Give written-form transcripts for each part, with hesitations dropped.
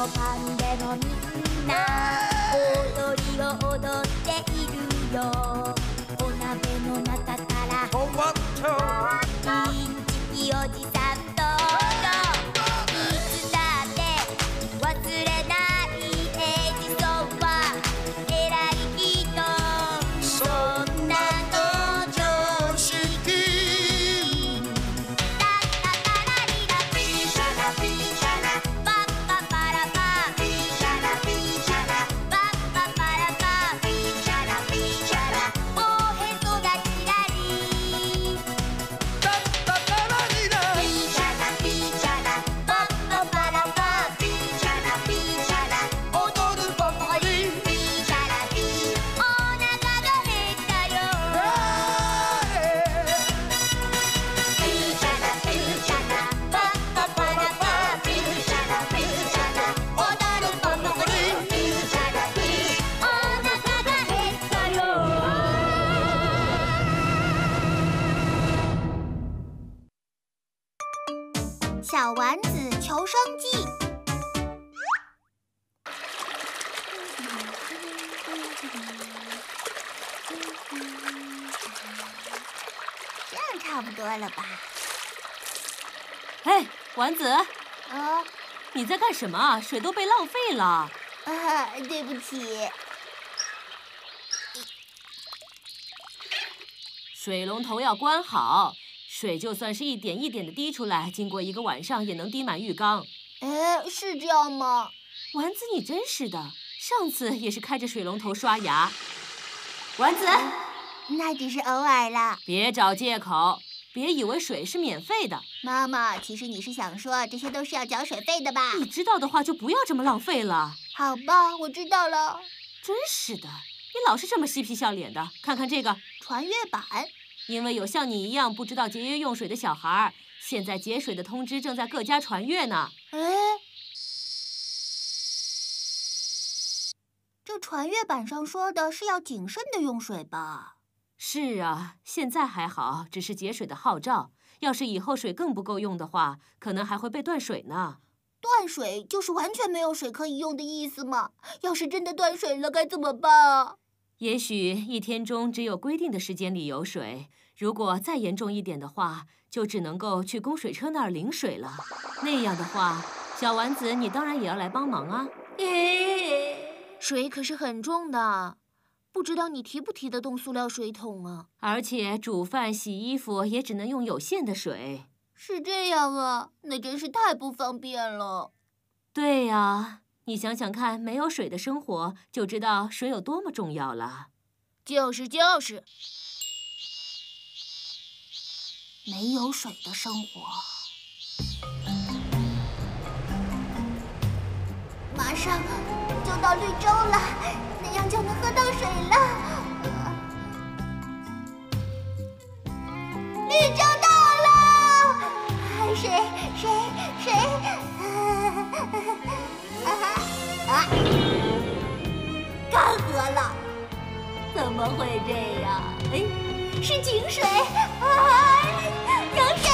もかんでもみんな踊りを踊っているよ。お鍋の中からトマトインチキおじさん登場。いつだって忘れないエジソンは偉い人。そんなの常識。タッタタラリラピーシャラピーシャラパッパパラパピーシャラピーシャラパッパパラパピーシャラピーシャラおへそがキラリタッタタラリラピーシャラピーシャラパッパパラパピーシャラピーシャラ踊るばかりピーシャラピーお腹が減ったよ。ピーシャラピーシャラパッパパラパピーシャラピーシャラ踊るばかりピーシャラピーお腹が減ったよ。小丸子求生记。这样差不多了吧？ 哎，丸子， 啊你在干什么？水都被浪费了。 对不起。 水龙头要关好，水就算是一点一点的滴出来，经过一个晚上也能滴满浴缸。 是这样吗？ 丸子，你真是的，上次也是开着水龙头刷牙。丸子， 那只是偶尔啦。 别找借口，别以为水是免费的。 妈妈，其实你是想说这些都是要缴水费的吧？ 你知道的话就不要这么浪费了。 好吧，我知道了。 真是的，你老是这么嬉皮笑脸的。看看这个， 传阅版。 因为有像你一样不知道节约用水的小孩，现在节水的通知正在各家传阅呢。 这传阅版上说的是要谨慎的用水吧？ 是啊，现在还好，只是节水的号召。要是以后水更不够用的话，可能还会被断水呢。 断水就是完全没有水可以用的意思吗？要是真的断水了，该怎么办啊？ 也许一天中只有规定的时间里有水，如果再严重一点的话，就只能够去供水车那儿领水了。那样的话，小丸子你当然也要来帮忙啊。 水可是很重的，不知道你提不提得动塑料水桶啊？ 而且煮饭、洗衣服也只能用有限的水。 是这样啊，那真是太不方便了。 对呀，你想想看，没有水的生活，就知道水有多么重要了。 就是，没有水的生活。马上就到绿洲了，那样就能喝到水了。绿洲到了，谁？干涸了，怎么会这样？是井水！有水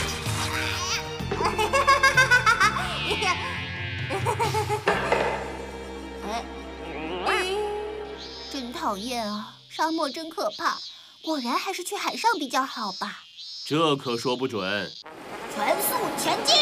了！真讨厌啊！沙漠真可怕，果然还是去海上比较好吧。 这可说不准。 全速前进！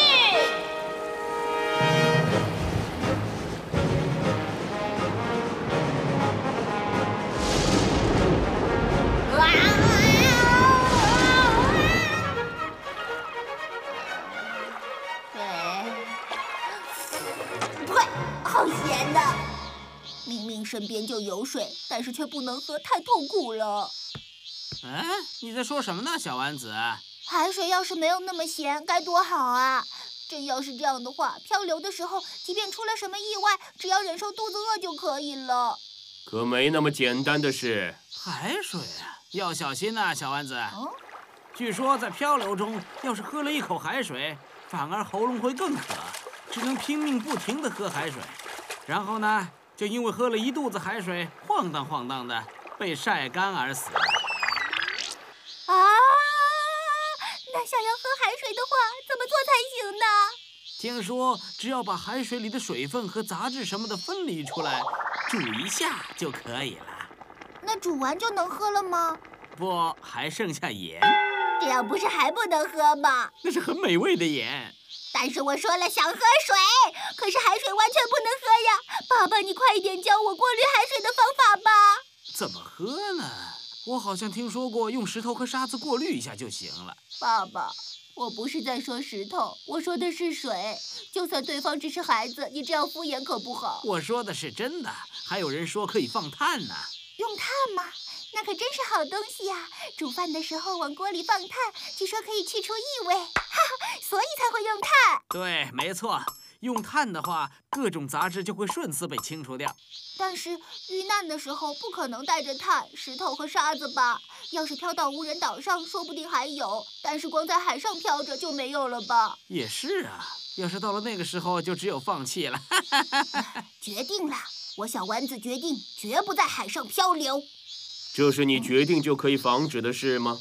好咸的！明明身边就有水，但是却不能喝，太痛苦了。 你在说什么呢，小丸子？ 海水要是没有那么咸，该多好啊！真要是这样的话，漂流的时候，即便出了什么意外，只要忍受肚子饿就可以了。 可没那么简单的事。 海水啊，要小心呐，小丸子。据说在漂流中，要是喝了一口海水，反而喉咙会更渴，只能拼命不停地喝海水。然后呢，就因为喝了一肚子海水，晃荡晃荡的，被晒干而死。 那想要喝海水的话，怎么做才行呢？ 听说只要把海水里的水分和杂质什么的分离出来，煮一下就可以了。 那煮完就能喝了吗？ 不，还剩下盐。 这样不是还不能喝吗？ 那是很美味的盐。 但是我说了想喝水，可是海水完全不能喝呀！爸爸，你快一点教我过滤海水的方法吧。 怎么喝呢？我好像听说过用石头和沙子过滤一下就行了。 爸爸，我不是在说石头，我说的是水。就算对方只是孩子，你这样敷衍可不好。 我说的是真的，还有人说可以放炭呢。 用炭吗？那可真是好东西呀！煮饭的时候往锅里放炭，据说可以去除异味，哈哈，所以才会用炭。 对，没错，用炭的话，各种杂质就会瞬丝被清除掉。 但是遇难的时候不可能带着炭、石头和沙子吧？要是飘到无人岛上，说不定还有；但是光在海上飘着就没有了吧？ 也是啊，要是到了那个时候，就只有放弃了。 决定了，我小丸子决定绝不在海上漂流。 这是你决定就可以防止的事吗？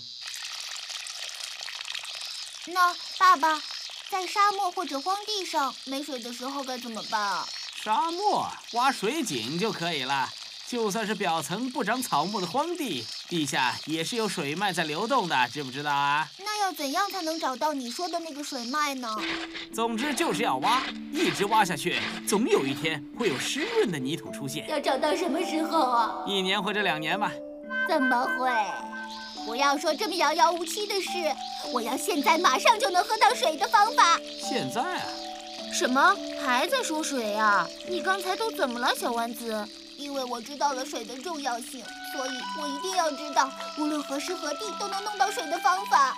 那爸爸，在沙漠或者荒地上没水的时候该怎么办啊？ 沙漠挖水井就可以了。就算是表层不长草木的荒地，地下也是有水脉在流动的，知不知道啊？ 那要怎样才能找到你说的那个水脉呢？ 总之就是要挖，一直挖下去，总有一天会有湿润的泥土出现。 要找到什么时候啊 1年或者2年吧。 怎么会？不要说这么遥遥无期的事，我要现在马上就能喝到水的方法。 现在啊？ 什么？还在说水啊？你刚才都怎么了，小丸子？因为我知道了水的重要性，所以我一定要知道，无论何时何地都能弄到水的方法。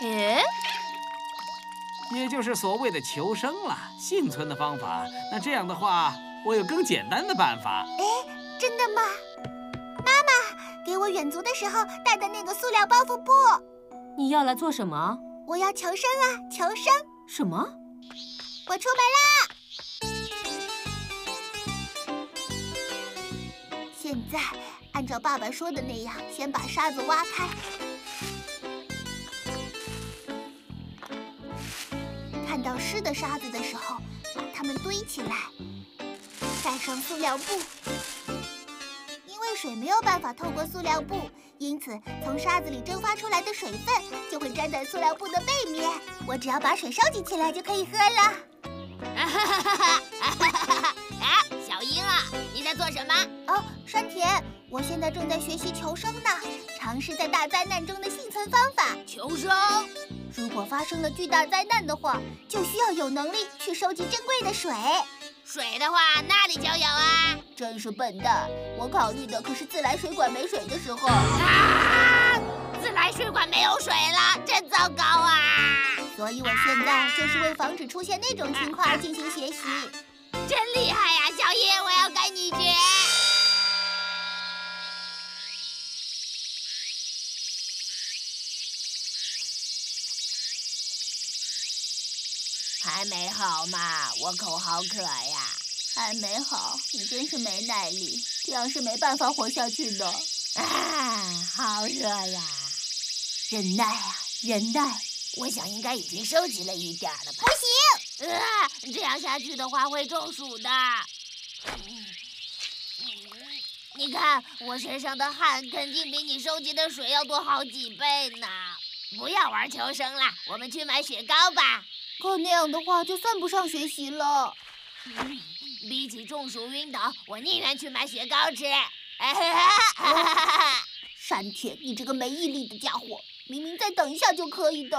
也就是所谓的求生了，幸存的方法。那这样的话，我有更简单的办法。 真的吗？妈妈，给我远足的时候带的那个塑料包袱布。 你要来做什么？ 我要求生啊，求生！ 什么？ 我出门啦！现在按照爸爸说的那样，先把沙子挖开，看到湿的沙子的时候，把它们堆起来，盖上塑料布。因为水没有办法透过塑料布，因此从沙子里蒸发出来的水分就会粘在塑料布的背面。我只要把水收集起来就可以喝了。 小樱啊，你在做什么？ 哦，山田，我现在正在学习求生呢，尝试在大灾难中的幸存方法。 求生？ 如果发生了巨大灾难的话，就需要有能力去收集珍贵的水。 水的话，哪里就有啊？ 真是笨蛋，我考虑的可是自来水管没水的时候。 啊！自来水管没有水了，真糟糕啊！ 所以我现在就是为防止出现那种情况而进行学习。 真厉害呀，小樱，我要跟你学。还没好嘛，我口好渴呀。 还没好，你真是没耐力，这样是没办法活下去的。 啊，好热呀！ 忍耐啊，忍耐。 我想应该已经收集了一点了吧。 不行， 这样下去的话会中暑的。你看我身上的汗肯定比你收集的水要多好几倍呢。不要玩求生了，我们去买雪糕吧。 可那样的话就算不上学习了。 比起中暑晕倒，我宁愿去买雪糕吃。 山田，你这个没毅力的家伙，明明再等一下就可以的。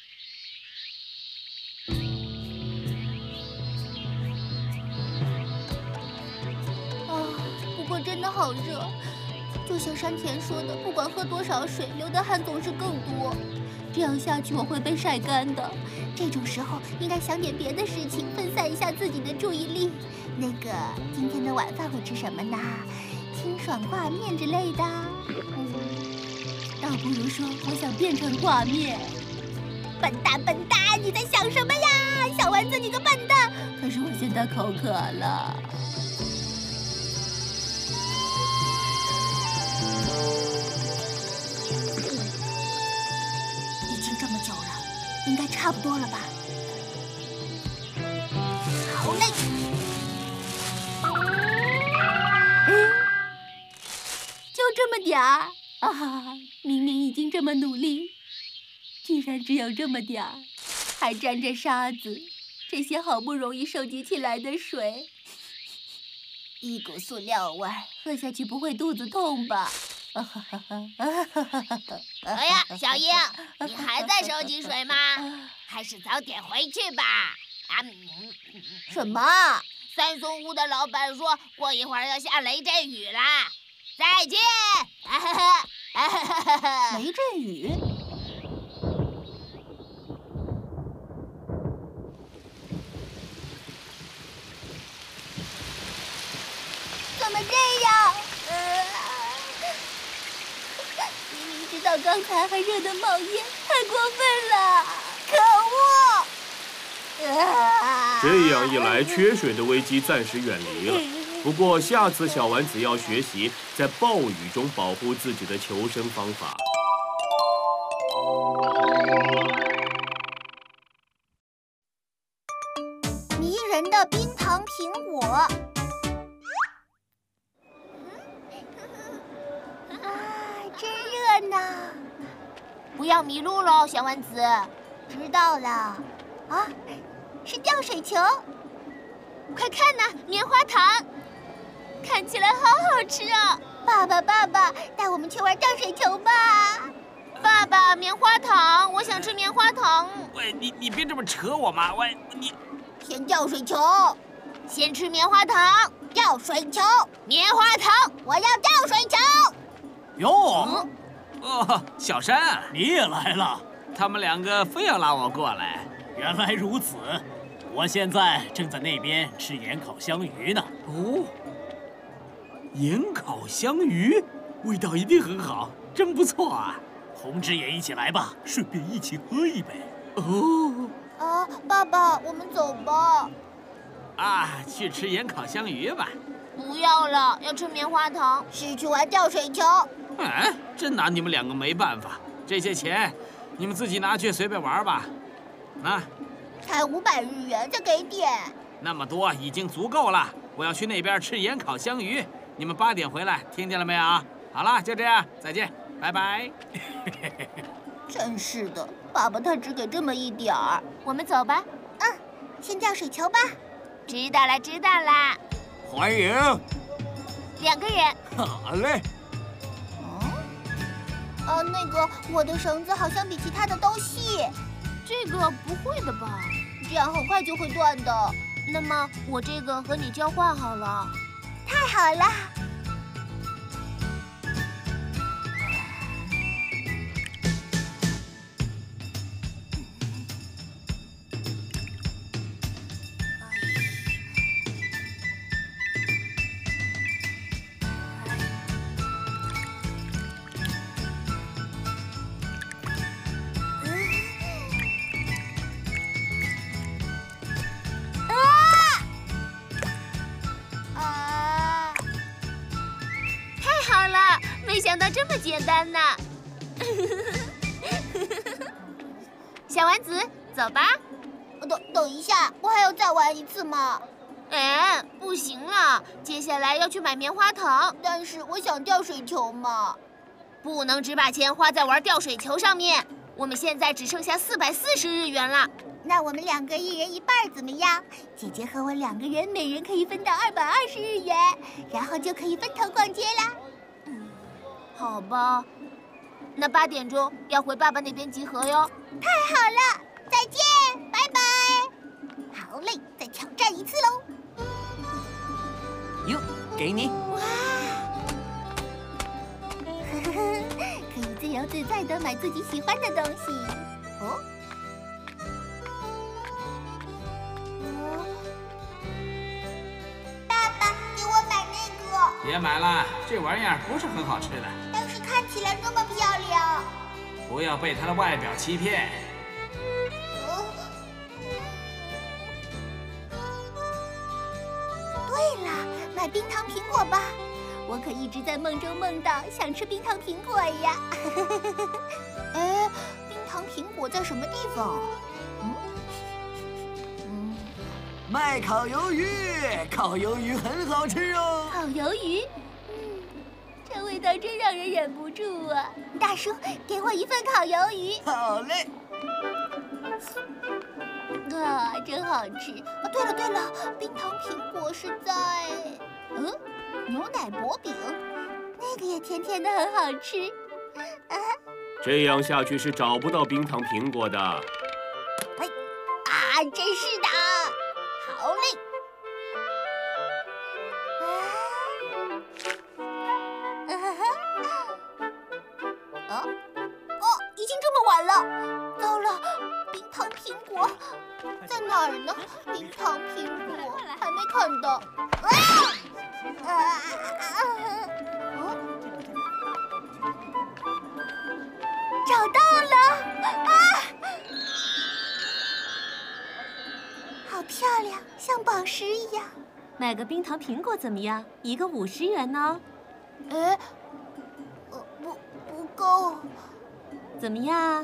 啊，不过真的好热，就像山田说的，不管喝多少水，流的汗总是更多。这样下去我会被晒干的。这种时候应该想点别的事情，分散一下自己的注意力。那个，今天的晚饭会吃什么呢？清爽挂面之类的。倒不如说我想变成挂面。笨蛋，笨蛋，你在想什么呀？小丸子，你个笨蛋！可是我现在口渴了。已经这么久了，应该差不多了吧？ 点儿啊！明明已经这么努力，居然只有这么点儿，还沾着沙子。这些好不容易收集起来的水，一股塑料味儿，喝下去不会肚子痛吧？ 哎呀，小英，你还在收集水吗？还是早点回去吧。 什么？ 三松屋的老板说，过一会儿要下雷阵雨啦。再见。 雷阵雨？怎么这样？明明知道刚才还热得冒烟，太过分了！可恶！ 这样一来，缺水的危机暂时远离了。不过下次小丸子要学习在暴雨中保护自己的求生方法。 迷人的冰糖苹果。真热闹！ 不要迷路喽，小丸子。 知道了。啊，是吊水球！ 快看呐，棉花糖，看起来好好吃啊！ 爸爸，带我们去玩吊水球吧！ 爸爸，棉花糖，我想吃棉花糖。 喂，你别这么扯我嘛！喂，你先吊水球， 先吃棉花糖， 吊水球， 棉花糖， 我要吊水球。 哟，哦，小山啊，你也来了。他们两个非要拉我过来。 原来如此，我现在正在那边吃盐烤香鱼呢。 哦，盐烤香鱼，味道一定很好，真不错啊！ 红枝也一起来吧，顺便一起喝一杯。 哦。 啊，爸爸，我们走吧。 啊，去吃盐烤香鱼吧。 不要了，要吃棉花糖。 是去玩吊水球。 哎，真拿你们两个没办法。这些钱，你们自己拿去随便玩吧。啊， 才500日元，再给点。 那么多已经足够了。我要去那边吃盐烤香鱼，你们8点回来，听见了没有？好了，就这样，再见，拜拜。 真是的，爸爸他只给这么一点儿。 我们走吧。 先吊水球吧。 知道了，知道啦。 欢迎。 2个人。 好嘞。 那个，我的绳子好像比其他的都细。 这个不会的吧？ 这样很快就会断的。 那么我这个和你交换好了。 太好了。 没想到这么简单呢！小丸子，走吧。 等一下，我还要再玩一次吗？ 哎，不行了，接下来要去买棉花糖。 但是我想吊水球嘛。 不能只把钱花在玩吊水球上面。我们现在只剩下440日元了。 那我们2个1人1半怎么样？姐姐和我2个人，每人可以分到220日元，然后就可以分头逛街啦。 好吧，那8点钟要回爸爸那边集合哟。 太好了，再见，拜拜。好嘞，再挑战一次喽。 哟，给你。 哇，可以自由自在地买自己喜欢的东西。爸爸，给我买那个。 别买了，这玩意儿不是很好吃的。 看起来那么漂亮， 不要被它的外表欺骗。 对了，买冰糖苹果吧，我可一直在梦中梦到想吃冰糖苹果呀。哎，冰糖苹果在什么地方？ 卖烤鱿鱼，烤鱿鱼很好吃哦。 烤鱿鱼，这这味道真让人忍不住啊！ 大叔，给我一份烤鱿鱼。 好嘞。 啊，真好吃！ 对了，冰糖苹果是在……牛奶薄饼， 那个也甜甜的，很好吃。 这样下去是找不到冰糖苹果的。 真是的。好嘞。已经这么晚了，糟了，冰糖苹果在哪儿呢？冰糖苹果还没看到。 找到了！ 好漂亮，像宝石一样。 买个冰糖苹果怎么样？一个50元呢。 不够。 怎么样？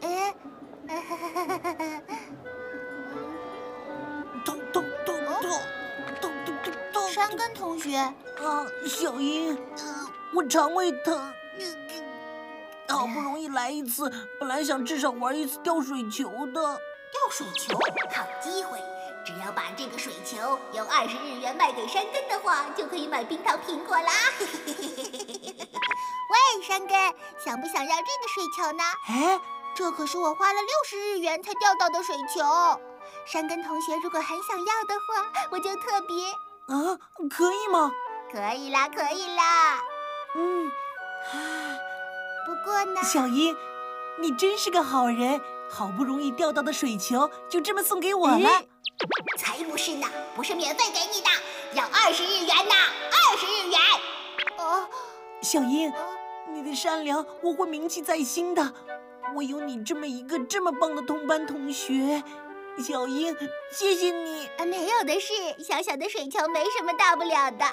痛！ 山根同学， 小英，我肠胃疼。好不容易来一次，本来想至少玩一次吊水球的。 吊水球，好机会！只要把这个水球用20日元卖给山根的话，就可以买冰糖苹果啦。喂，山根，想不想要这个水球呢？这可是我花了60日元才钓到的水球。山根同学如果很想要的话，我就特别…… 可以吗？ 可以啦。不过呢， 小英，你真是个好人，好不容易钓到的水球就这么送给我了。 才不是呢，不是免费给你的，要20日元呢，20日元。 小英，你的善良我会铭记在心的。我有你这么一个这么棒的同班同学，小英，谢谢你。 没有的事，小小的水球没什么大不了的。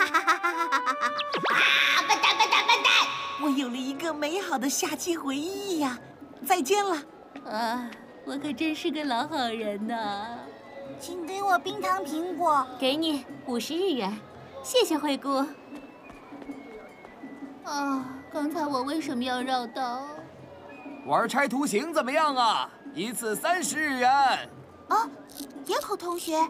笨蛋！ 我有了一个美好的下期回忆呀！再见了。 我可真是个老好人呢。 请给我冰糖苹果。 给你50日元，谢谢惠顾。 刚才我为什么要绕道？ 玩拆图形怎么样啊？一次30日元。 野口同学，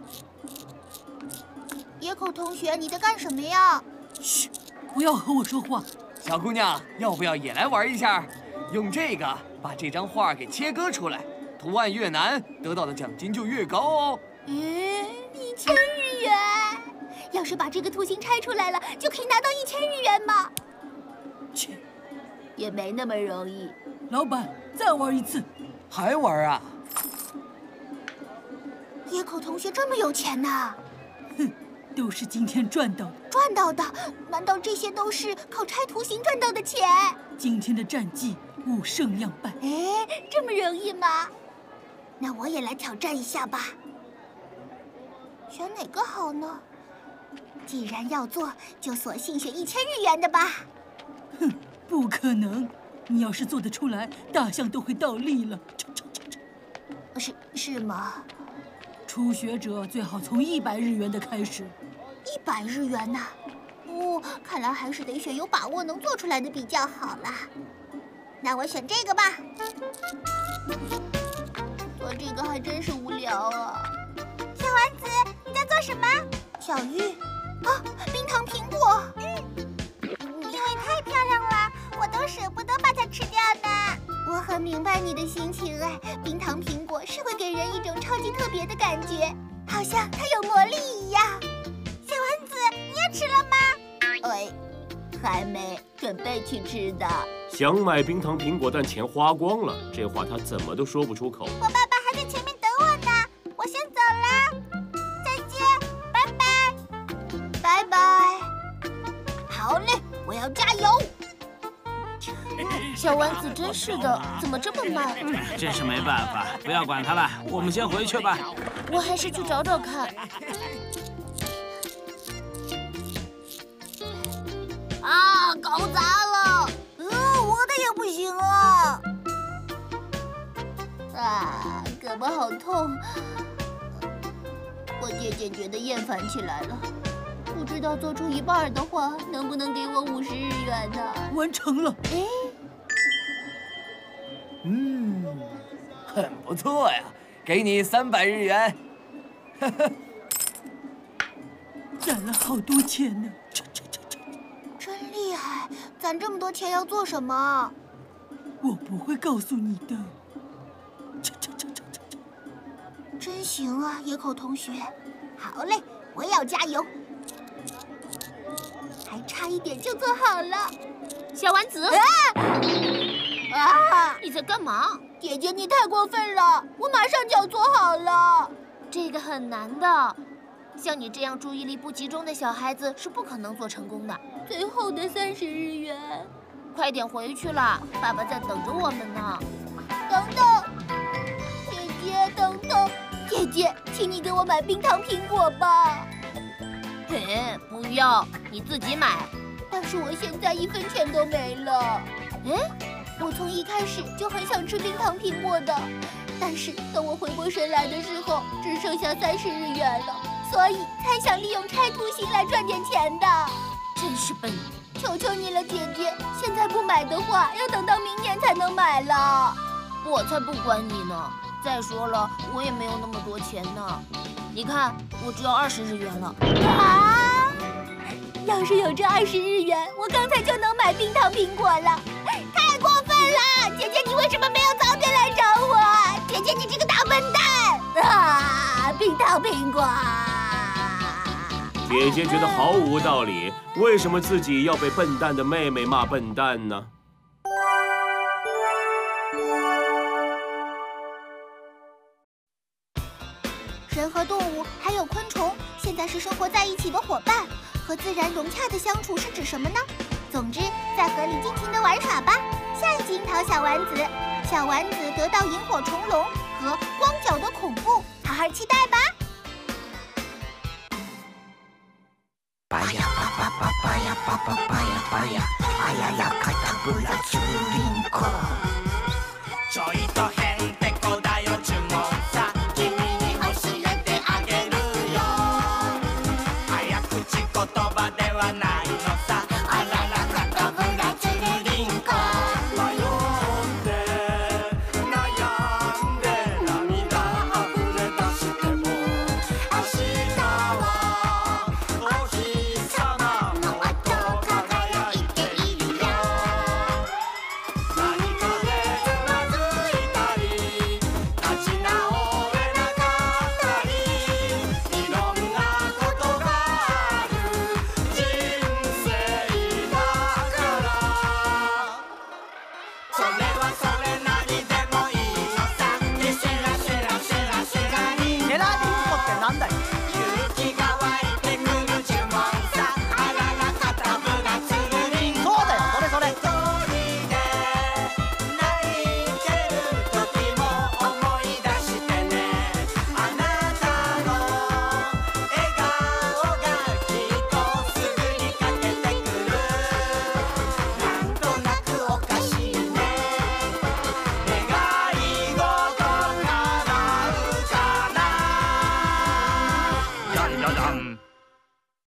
你在干什么呀？ 嘘，不要和我说话。 小姑娘，要不要也来玩一下？用这个把这张画给切割出来，图案越难，得到的奖金就越高哦。 1000日元！要是把这个图形拆出来了，就可以拿到1000日元吗？ 切， 也没那么容易。 老板，再玩一次。 还玩啊？ 野口同学这么有钱呢？ 都是今天赚到的。 赚到的？难道这些都是靠拆图形赚到的钱？ 今天的战绩5胜2败。 这么容易吗？那我也来挑战一下吧。选哪个好呢？既然要做，就索性选1000日元的吧。 不可能！你要是做得出来，大象都会倒立了。 是吗？ 初学者最好从100日元的开始。 100日元呐？看来还是得选有把握能做出来的比较好啦。那我选这个吧。做这个还真是无聊啊。小丸子，你在做什么？小玉。冰糖苹果。因为太漂亮了，我都舍不得把它吃掉呢。我很明白你的心情哎，冰糖苹果是会给人一种超级特别的感觉，好像它有魔力一样。小丸子，你也吃了吗？还没，准备去吃的。 想买冰糖苹果，但钱花光了，这话他怎么都说不出口。 我爸爸还在前面等我呢，我先走了，再见，拜拜，拜拜。好嘞，我要加油。 小丸子真是的，怎么这么慢？ 真是没办法，不要管他了，我们先回去吧。 我还是去找找看。 搞砸了！我的也不行啊！胳膊好痛，我渐渐觉得厌烦起来了。 不知道做出一半的话，能不能给我50日元呢？ 完成了。 哎， 很不错呀，给你300日元。呵呵， 攒了好多钱呢。 真厉害！攒这么多钱要做什么？ 我不会告诉你的。 真行啊，野口同学。好嘞，我也要加油。还差一点就做好了。 小丸子， 啊！ 你在干嘛？ 姐姐，你太过分了！我马上就要做好了。 这个很难的，像你这样注意力不集中的小孩子是不可能做成功的。最后的30日元，快点回去了，爸爸在等着我们呢。 等等，姐姐，等等，姐姐，请你给我买冰糖苹果吧。 嘿，不要，你自己买。 但是我现在1分钱都没了。 哎， 我从一开始就很想吃冰糖苹果的，但是等我回过神来的时候，只剩下30日元了，所以才想利用拆图形来赚点钱的。 真是笨！ 求求你了，姐姐，现在不买的话，要等到明年才能买了。 我才不管你呢！再说了，我也没有那么多钱呢。你看，我只有20日元了。 啊！要是有这20日元，我刚才就能买冰糖苹果了。太过分了！姐姐，你为什么没有早点来找我？姐姐，你这个大笨蛋！啊，冰糖苹果！ 姐姐觉得毫无道理，为什么自己要被笨蛋的妹妹骂笨蛋呢？ 人和动物还有昆虫，现在是生活在一起的伙伴。和自然融洽的相处是指什么呢？总之，在河里尽情的玩耍吧。下一集樱桃小丸子，小丸子得到萤火虫笼和光脚的恐怖，好好期待吧。 巴呀巴巴巴巴呀巴巴巴呀巴呀，哎呀呀，卡塔布拉丘林克，找一道黑。